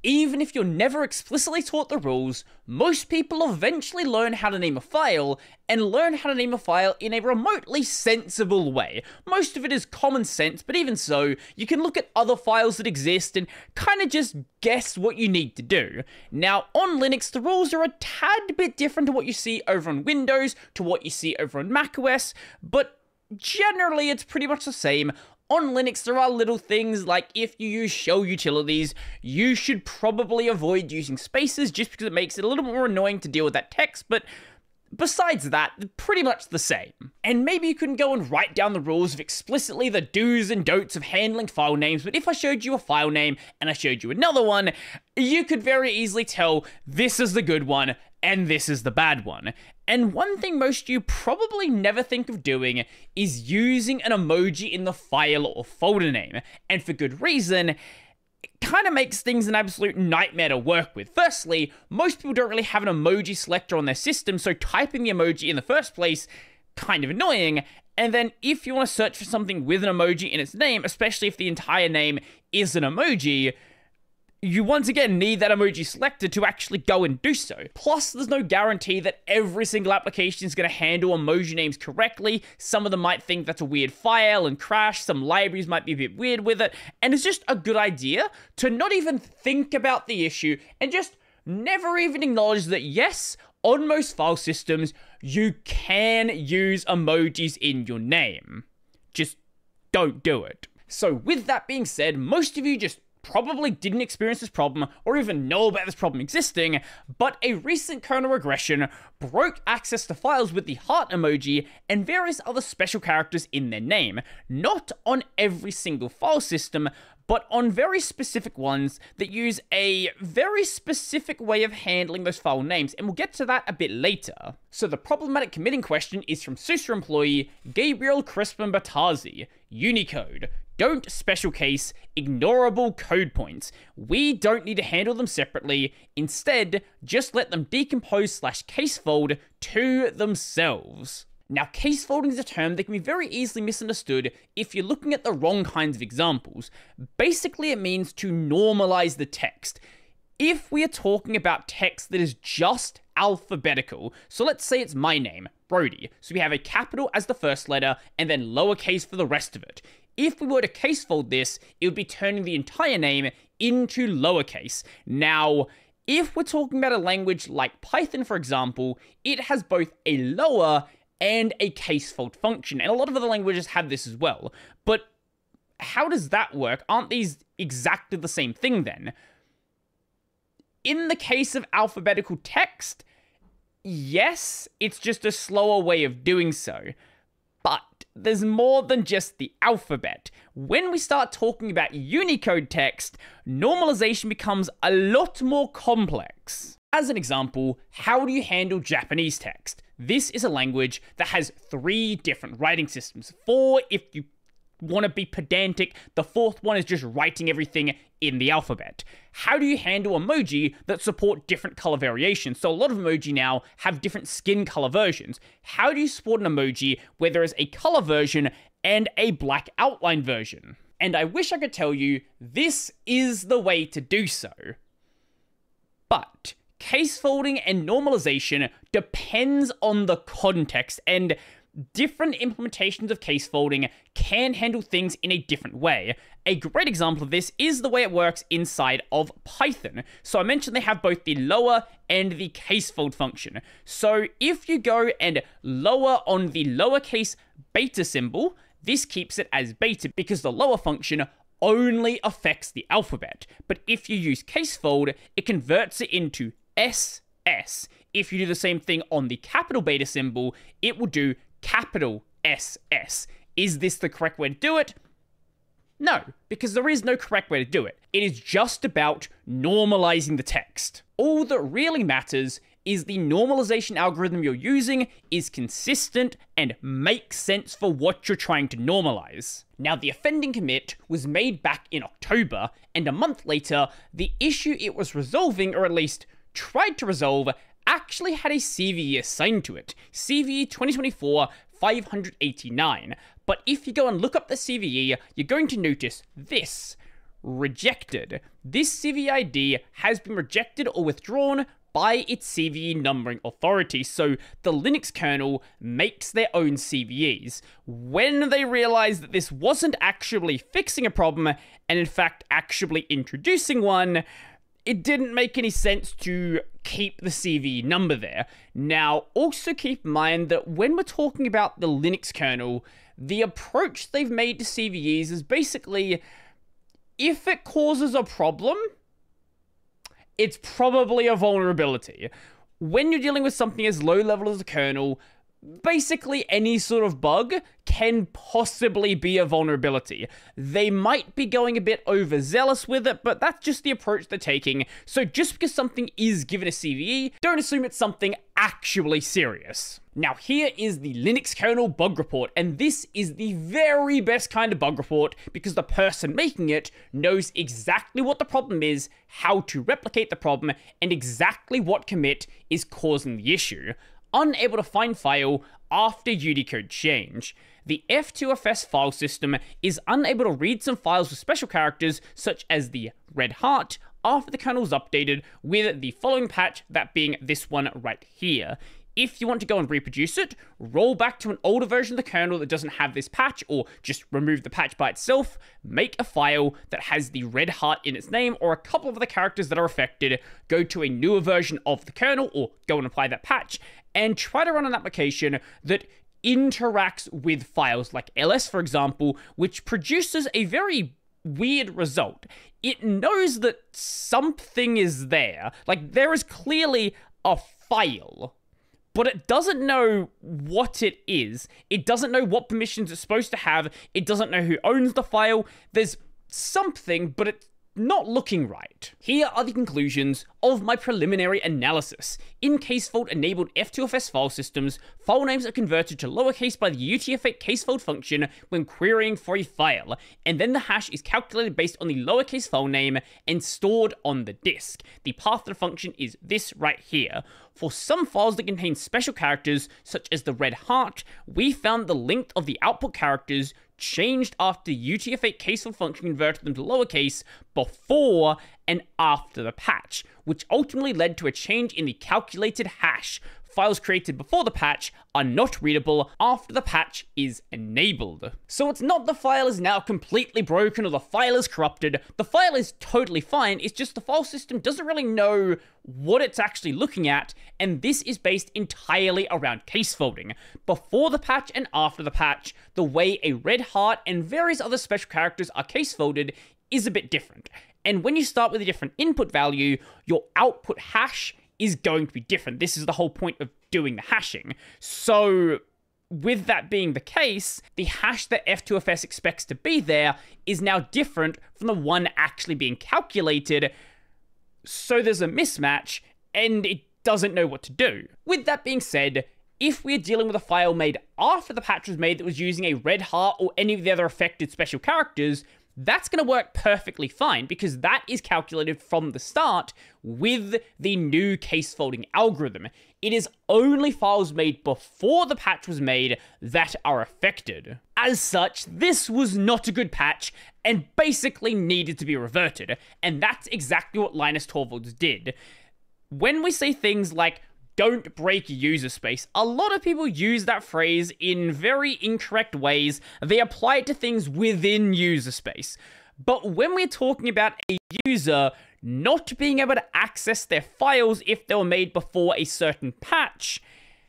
Even if you're never explicitly taught the rules, most people eventually learn how to name a file, and learn how to name a file in a remotely sensible way. Most of it is common sense, but even so, you can look at other files that exist and kind of just guess what you need to do. Now, on Linux, the rules are a tad bit different to what you see over on Windows, to what you see over on macOS, but generally it's pretty much the same. On Linux, there are little things like if you use shell utilities, you should probably avoid using spaces just because it makes it a little more annoying to deal with that text, but besides that, pretty much the same. And maybe you couldn't go and write down the rules of explicitly the do's and don'ts of handling file names, but if I showed you a file name and I showed you another one, you could very easily tell this is the good one and this is the bad one. And one thing most of you probably never think of doing is using an emoji in the file or folder name. And for good reason. It kind of makes things an absolute nightmare to work with. Firstly, most people don't really have an emoji selector on their system, so typing the emoji in the first place, kind of annoying. And then if you want to search for something with an emoji in its name, especially if the entire name is an emoji, you once again need that emoji selector to actually go and do so. Plus, there's no guarantee that every single application is going to handle emoji names correctly. Some of them might think that's a weird file and crash. Some libraries might be a bit weird with it. And it's just a good idea to not even think about the issue and just never even acknowledge that, yes, on most file systems, you can use emojis in your name. Just don't do it. So with that being said, most of you just probably didn't experience this problem or even know about this problem existing, but a recent kernel regression broke access to files with the heart emoji and various other special characters in their name, not on every single file system, but on very specific ones that use a very specific way of handling those file names, and we'll get to that a bit later. So the problematic commit in question is from SUSE employee Gabriel Crispin Batazzi, Unicode. Don't special case ignorable code points. We don't need to handle them separately. Instead, just let them decompose / casefold to themselves. Now, casefolding is a term that can be very easily misunderstood if you're looking at the wrong kinds of examples. Basically, it means to normalize the text. If we are talking about text that is just alphabetical, so let's say it's my name, Brody, so we have a capital as the first letter and then lowercase for the rest of it. If we were to casefold this, it would be turning the entire name into lowercase. Now, if we're talking about a language like Python, for example, it has both a lower and a casefold function, and a lot of other languages have this as well. But how does that work? Aren't these exactly the same thing then? In the case of alphabetical text, yes, it's just a slower way of doing so. But there's more than just the alphabet. When we start talking about Unicode text, normalization becomes a lot more complex. As an example, how do you handle Japanese text? This is a language that has 3 different writing systems. 4 if you want to be pedantic, the 4th one is just writing everything in the alphabet. How do you handle emoji that support different color variations? So a lot of emoji now have different skin color versions. How do you support an emoji where there is a color version and a black outline version? And I wish I could tell you this is the way to do so. But casefolding and normalization depends on the context, and different implementations of casefolding can handle things in a different way. A great example of this is the way it works inside of Python. So I mentioned they have both the lower and the casefold function. So if you go and lower on the lowercase beta symbol, this keeps it as beta because the lower function only affects the alphabet. But if you use casefold, it converts it into SS. If you do the same thing on the capital beta symbol, it will do capital SS. Is this the correct way to do it? No, because there is no correct way to do it. It is just about normalizing the text. All that really matters is the normalization algorithm you're using is consistent and makes sense for what you're trying to normalize. Now, the offending commit was made back in October, and a month later, the issue it was resolving, or at least tried to resolve, actually had a CVE assigned to it. CVE 2024-589. But if you go and look up the CVE, you're going to notice this. rejected. This CVEID has been rejected or withdrawn by its CVE numbering authority, so the Linux kernel makes their own CVEs. When they realized that this wasn't actually fixing a problem, and in fact actually introducing one, it didn't make any sense to keep the CVE number there. Now, also keep in mind that when we're talking about the Linux kernel, the approach they've made to CVEs is basically, if it causes a problem, it's probably a vulnerability. When you're dealing with something as low level as a kernel, basically any sort of bug can possibly be a vulnerability. They might be going a bit overzealous with it, but that's just the approach they're taking. So just because something is given a CVE, don't assume it's something actually serious. Now here is the Linux kernel bug report, and this is the very best kind of bug report because the person making it knows exactly what the problem is, how to replicate the problem, and exactly what commit is causing the issue. Unable to find file after Unicode change. The F2FS file system is unable to read some files with special characters such as the red heart after the kernel is updated with the following patch, that being this one right here. If you want to go and reproduce it, roll back to an older version of the kernel that doesn't have this patch, or just remove the patch by itself, make a file that has the red heart in its name, or a couple of the characters that are affected, go to a newer version of the kernel, or go and apply that patch, and try to run an application that interacts with files like ls, for example, which produces a very weird result. It knows that something is there, like there is clearly a file, but it doesn't know what it is. It doesn't know what permissions it's supposed to have. It doesn't know who owns the file. There's something, but it's not looking right. Here are the conclusions of my preliminary analysis. In case-fault-enabled F2FS file systems, file names are converted to lowercase by the UTF-8 case-fault function when querying for a file, and then the hash is calculated based on the lowercase file name and stored on the disk. The path of the function is this right here. For some files that contain special characters, such as the red heart, we found the length of the output characters changed after UTF-8 case-fault function converted them to lowercase before and after the patch, which ultimately led to a change in the calculated hash. Files created before the patch are not readable after the patch is enabled. So it's not the file is now completely broken or the file is corrupted. The file is totally fine, it's just the file system doesn't really know what it's actually looking at, and this is based entirely around case folding. Before the patch and after the patch, the way a red heart and various other special characters are case folded is a bit different. And when you start with a different input value, your output hash is going to be different. This is the whole point of doing the hashing. So with that being the case, the hash that F2FS expects to be there is now different from the one actually being calculated. So there's a mismatch and it doesn't know what to do. With that being said, if we're dealing with a file made after the patch was made that was using a red heart or any of the other affected special characters, that's going to work perfectly fine because that is calculated from the start with the new case folding algorithm. It is only files made before the patch was made that are affected. As such, this was not a good patch and basically needed to be reverted, and that's exactly what Linus Torvalds did. When we say things like don't break user space, a lot of people use that phrase in very incorrect ways. They apply it to things within user space. But when we're talking about a user not being able to access their files if they were made before a certain patch,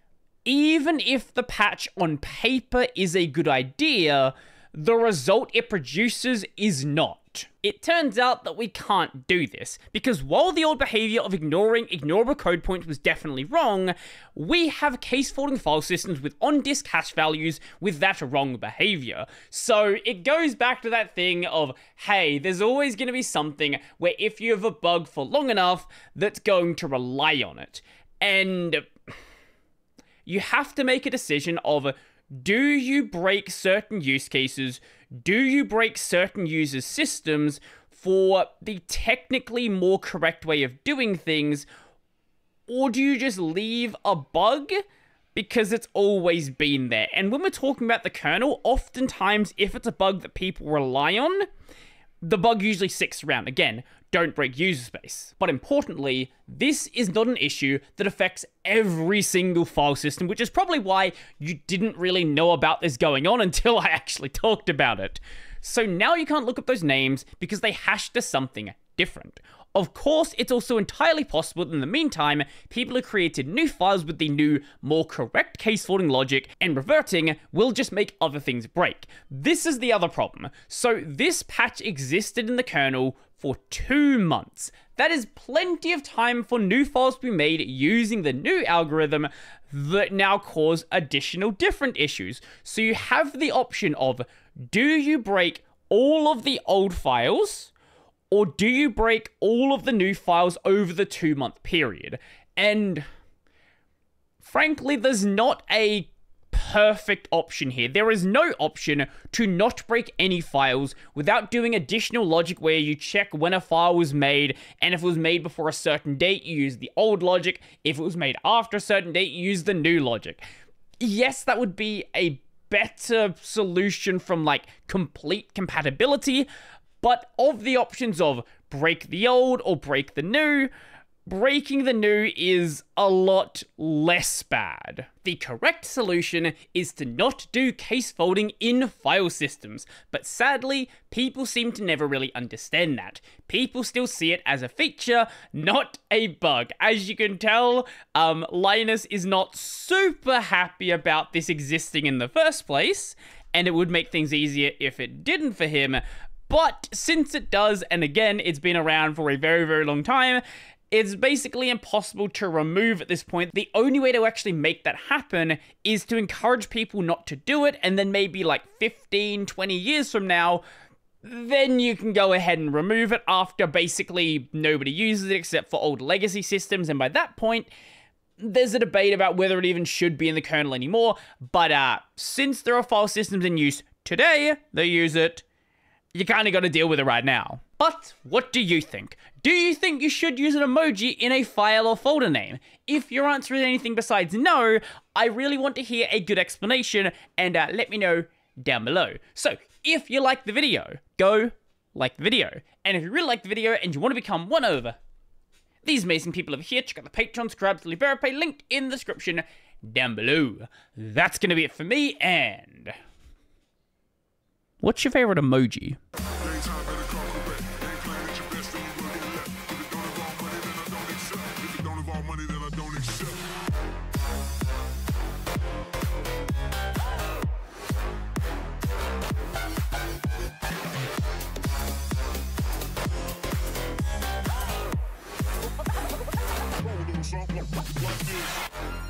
even if the patch on paper is a good idea, the result it produces is not. It turns out that we can't do this, because while the old behavior of ignoring ignorable code points was definitely wrong, we have case-folding file systems with on-disk hash values with that wrong behavior. So it goes back to that thing of, hey, there's always going to be something where if you have a bug for long enough, that's going to rely on it. And you have to make a decision of, do you break certain use cases? Do you break certain users' systems for the technically more correct way of doing things? Or do you just leave a bug because it's always been there? And when we're talking about the kernel, oftentimes if it's a bug that people rely on, the bug usually sticks around. Again, don't break user space. But importantly, this is not an issue that affects every single file system, which is probably why you didn't really know about this going on until I actually talked about it. So now you can't look up those names because they hashed to something different. Of course, it's also entirely possible that in the meantime, people have created new files with the new, more correct case sorting logic, and reverting will just make other things break. This is the other problem. So this patch existed in the kernel for 2 months. That is plenty of time for new files to be made using the new algorithm that now cause additional different issues. So you have the option of, do you break all of the old files, or do you break all of the new files over the 2-month period? And frankly, there's not a perfect option here. There is no option to not break any files without doing additional logic where you check when a file was made, and if it was made before a certain date, you use the old logic. If it was made after a certain date, you use the new logic. Yes, that would be a better solution from like complete compatibility, but of the options of break the old or break the new, breaking the new is a lot less bad. The correct solution is to not do case folding in file systems, but sadly, people seem to never really understand that. People still see it as a feature, not a bug. As you can tell, Linus is not super happy about this existing in the first place, and it would make things easier if it didn't for him. But since it does, and again, it's been around for a very, very long time, it's basically impossible to remove at this point. The only way to actually make that happen is to encourage people not to do it, and then maybe like 15, 20 years from now, then you can go ahead and remove it after basically nobody uses it except for old legacy systems, and by that point, there's a debate about whether it even should be in the kernel anymore. But since there are file systems in use today that use it, you kind of got to deal with it right now. But what do you think? Do you think you should use an emoji in a file or folder name? If your answer is anything besides no, I really want to hear a good explanation, and let me know down below. So if you like the video, go like the video. And if you really like the video and you want to become one of these amazing people over here, check out the Patreon, subscribe to LiberaPay, linked in the description down below. That's going to be it for me, and what's your favorite emoji? Like this.